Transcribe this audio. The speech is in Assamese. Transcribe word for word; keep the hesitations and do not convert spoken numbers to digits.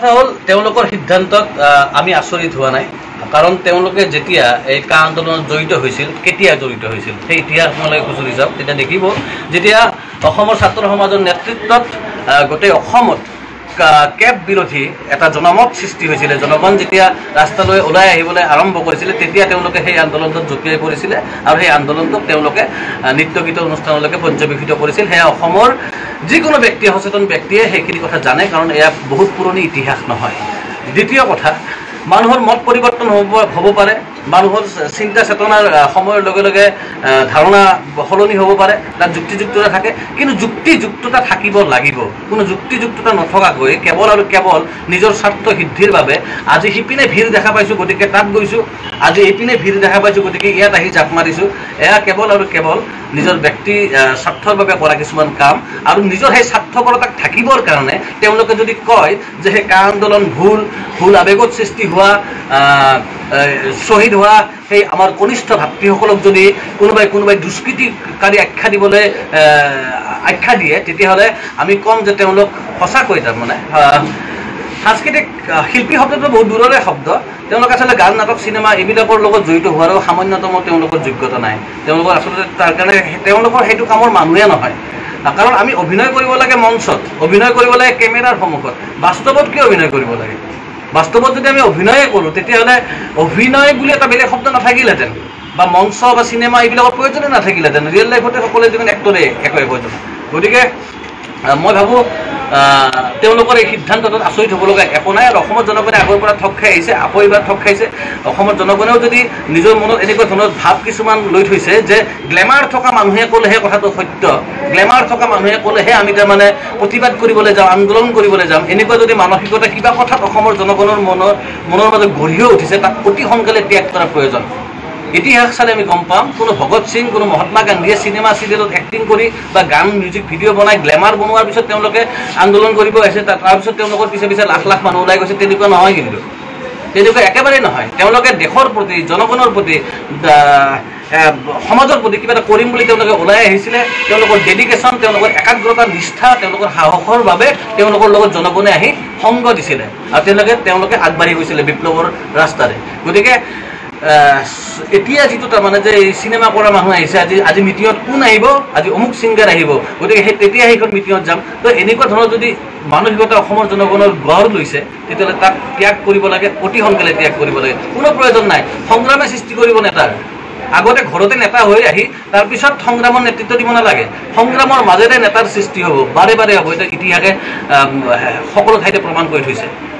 কথা হ'ল তেওঁলোকৰ সিদ্ধান্তত আমি আচৰিত হোৱা নাই, কাৰণ তেওঁলোকে যেতিয়া এই কা আন্দোলনত জড়িত হৈছিল, কেতিয়া জড়িত হৈছিল সেই ইতিহাস আপোনালোকে খুচৰি যাওক, তেতিয়া দেখিব যেতিয়া অসমৰ ছাত্ৰ সমাজৰ নেতৃত্বত গোটেই অসমত কেব বিৰোধী এটা জনমত সৃষ্টি হৈছিলে, জনগণ যেতিয়া ৰাস্তালৈ ওলাই আহিবলৈ আৰম্ভ কৰিছিলে তেতিয়া তেওঁলোকে সেই আন্দোলনটোত জঁপিয়াই পৰিছিলে আৰু সেই আন্দোলনটোক তেওঁলোকে নৃত্য গীত অনুষ্ঠানলৈকে পৰ্যবেক্ষিত কৰিছিল। সেয়া অসমৰ যিকোনো ব্যক্তিয়ে, সচেতন ব্যক্তিয়ে সেইখিনি কথা জানে, কাৰণ এয়া বহুত পুৰণি ইতিহাস নহয়। দ্বিতীয় কথা, মানুহৰ মত পৰিৱৰ্তন হ'ব হ'ব পাৰে, মানুহৰ চিন্তা চেতনাৰ সময়ৰ লগে লগে ধাৰণা সলনি হ'ব পাৰে, তাত যুক্তিযুক্ততা থাকে, কিন্তু যুক্তিযুক্ততা থাকিব লাগিব। কোনো যুক্তিযুক্ততা নথকাকৈ কেৱল আৰু কেৱল নিজৰ স্বাৰ্থ সিদ্ধিৰ বাবে আজি সিপিনে ভিৰ দেখা পাইছোঁ গতিকে তাত গৈছোঁ, আজি এইপিনে ভিৰ দেখা পাইছোঁ গতিকে ইয়াত আহি জাপ মাৰিছোঁ, এয়া কেৱল আৰু কেৱল নিজৰ ব্যক্তি স্বাৰ্থৰ বাবে কৰা কিছুমান কাম। আৰু নিজৰ সেই স্বাৰ্থপৰতাক থাকিবৰ কাৰণে তেওঁলোকে যদি কয় যে সেই কা আন্দোলন ভুল, ভুল আৱেগত সৃষ্টি হোৱা, শ্বহীদ হোৱা সেই আমাৰ কনিষ্ঠ ভাতৃসকলক যদি কোনোবাই কোনোবাই দুষ্কৃতিকাৰী আখ্যা দিবলৈ আখ্যা দিয়ে, তেতিয়াহ'লে আমি ক'ম যে তেওঁলোক সঁচাকৈ তাৰমানে সাংস্কৃতিক শিল্পী শব্দটো বহুত দূৰৰে শব্দ, তেওঁলোক আচলতে গান, নাটক, চিনেমা এইবিলাকৰ লগত জড়িত হোৱাৰো সামান্যতম তেওঁলোকৰ যোগ্যতা নাই। তেওঁলোকৰ আচলতে তাৰ কাৰণে তেওঁলোকৰ সেইটো কামৰ মানুহে নহয়, কাৰণ আমি অভিনয় কৰিব লাগে মঞ্চত, অভিনয় কৰিব লাগে কেমেৰাৰ সন্মুখত, বাস্তৱত কিয় অভিনয় কৰিব লাগে? বাস্তৱত যদি আমি অভিনয়ে কৰোঁ তেতিয়াহ'লে অভিনয় বুলি এটা বেলেগ শব্দ নাথাকিলেহেঁতেন, বা মঞ্চ বা চিনেমা এইবিলাকৰ প্ৰয়োজনে নাথাকিলেহেঁতেন, ৰিয়েল লাইফতে সকলোৱে যিমান এক্টৰে একোৱে প্ৰয়োজন। গতিকে মই ভাবোঁ তেওঁলোকৰ এই সিদ্ধান্তটোত আচৰিত হ'ব লগা একো নাই। আৰু অসমৰ জনগণে আগৰ পৰা ঠগ খাই আহিছে, আকৌ এইবাৰ ঠগ খাইছে। অসমৰ জনগণেও যদি নিজৰ মনত এনেকুৱা ধৰণৰ ভাৱ কিছুমান লৈ থৈছে যে গ্লেমাৰ থকা মানুহে ক'লেহে কথাটো সত্য, গ্লেমাৰ থকা মানুহে ক'লেহে আমি তাৰমানে প্ৰতিবাদ কৰিবলৈ যাম, আন্দোলন কৰিবলৈ যাম, এনেকুৱা যদি মানসিকতা কিবা কথাত অসমৰ জনগণৰ মনৰ মনৰ মাজত গঢ়িও উঠিছে, তাক অতি সোনকালে ত্যাগ কৰাৰ প্ৰয়োজন। ইতিহাস চালে আমি গম পাম কোনো ভগত সিং, কোনো মহাত্মা গান্ধীয়ে চিনেমা চিৰিয়েলত এক্টিং কৰি বা গান মিউজিক ভিডিঅ' বনাই গ্লেমাৰ বনোৱাৰ পিছত তেওঁলোকে আন্দোলন কৰিব আহিছে, তাৰপিছত তেওঁলোকৰ পিছে পিছে লাখ লাখ মানুহ ওলাই গৈছে, তেনেকুৱা নহয়। কিন্তু তেনেকুৱা একেবাৰেই নহয়। তেওঁলোকে দেশৰ প্ৰতি, জনগণৰ প্ৰতি, সমাজৰ প্ৰতি কিবা এটা কৰিম বুলি তেওঁলোকে ওলাই আহিছিলে। তেওঁলোকৰ ডেডিকেশ্যন, তেওঁলোকৰ একাগ্ৰতা, নিষ্ঠা, তেওঁলোকৰ সাহসৰ বাবে তেওঁলোকৰ লগত জনগণে আহি সংগ দিছিলে আৰু তেওঁলোকে তেওঁলোকে আগবাঢ়ি গৈছিলে বিপ্লৱৰ ৰাস্তাৰে। গতিকে এতিয়া যিটো তাৰমানে যে এই চিনেমা কৰা মানুহ আহিছে, আজি আজি মিটিঙত কোন আহিব, আজি অমুক ছিংগাৰ আহিব, গতিকে সেই তেতিয়া সেইখন মিটিঙত যাম, তো এনেকুৱা ধৰণৰ যদি মানসিকতা অসমৰ জনগণৰ গঢ় লৈছে তেতিয়াহ'লে তাক ত্যাগ কৰিব লাগে, অতি সোনকালে ত্যাগ কৰিব লাগে। কোনো প্ৰয়োজন নাই সংগ্ৰামে সৃষ্টি কৰিব নেতাৰ। আগতে ঘৰতে নেতা হৈ আহি তাৰপিছত সংগ্ৰামৰ নেতৃত্ব দিব নালাগে, সংগ্ৰামৰ মাজেৰে নেতাৰ সৃষ্টি হ'ব, বাৰে বাৰে হ'ব। এটা ইতিহাসে সকলো ঠাইতে প্ৰমাণ কৰি থৈছে।